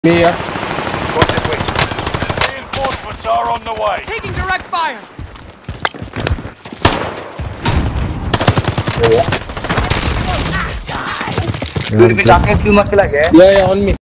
Me, yeah. Got it, wait. Reinforcements are on the way. Taking direct fire. Dude, we got a few much like Yeah, on me.